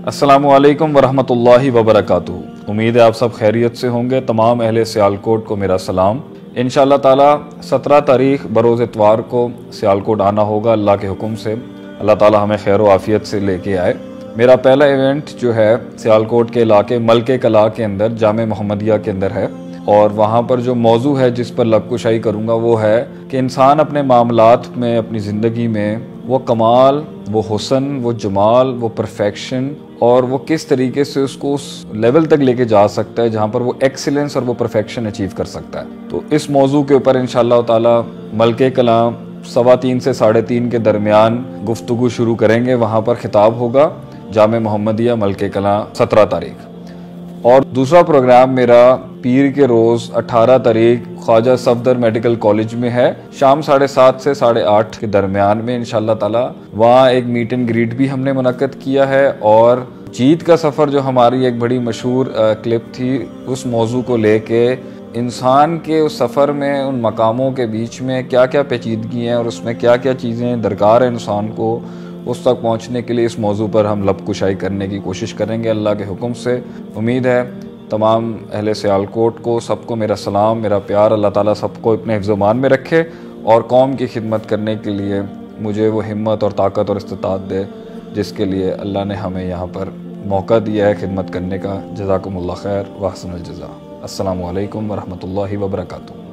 अस्सलामुअलैकुम वरहमतुल्लाहि वबरकातुहू। उम्मीद है आप सब खैरियत से होंगे। तमाम अहले सियालकोट को मेरा सलाम। इंशाअल्लाह ताला 17 तारीख बरोज़ इतवार को सियालकोट आना होगा। अल्लाह के हुक्म से अल्लाह ताला हमें खैर व आफ़ियत से लेके आए। मेरा पहला इवेंट जो है सियालकोट के इलाके मलके कला के अंदर जामे मोहम्मदिया के अंदर है, और वहाँ पर जो मौजू है जिस पर लबकुशाई करूँगा वो है कि इंसान अपने मामलात में, अपनी ज़िंदगी में वो कमाल, वो हुस्न, वो जमाल, वो परफेक्शन और वो किस तरीके से उसको उस लेवल तक लेके जा सकता है जहाँ पर वो एक्सीलेंस और वो परफेक्शन अचीव कर सकता है। तो इस मौजू के ऊपर इंशाअल्लाह ताला मलके कला 3:15 से 3:30 के दरमियान गुफ्तगू शुरू करेंगे। वहाँ पर खिताब होगा जामे मोहम्मदिया मलके कला 17 तारीख। और दूसरा प्रोग्राम मेरा पीर के रोज़ 18 तारीख ख्वाजा सफदर मेडिकल कॉलेज में है, शाम 7:30 से 8:30 के दरमियान में इंशाअल्लाह ताला। वहाँ एक मीट एंड ग्रीट भी हमने मुनक्कद किया है, और जीत का सफ़र जो हमारी एक बड़ी मशहूर क्लिप थी, उस मौजू को लेके इंसान के उस सफ़र में उन मकामों के बीच में क्या क्या पेचीदगी हैं और उसमें क्या क्या चीज़ें दरकार है इंसान को उस तक पहुँचने के लिए, इस मौजू पर हम लबकुशाई करने की कोशिश करेंगे अल्लाह के हुक्म से। उम्मीद है तमाम अहले सियालकोट को, सबको मेरा सलाम, मेरा प्यार। अल्लाह ताला सबको अपने हिफ्ज़-ओ-मान में रखे और कौम की खिदमत करने के लिए मुझे वो हिम्मत और ताकत और इस्तिताअत दे जिसके लिए अल्लाह ने हमें यहाँ पर मौका दिया है खिदमत करने का। जज़ाकुमुल्लाह खैर व अहसनुल जज़ा। अस्सलामु अलैकुम वरहमतुल्लाहि वबरकातुहू।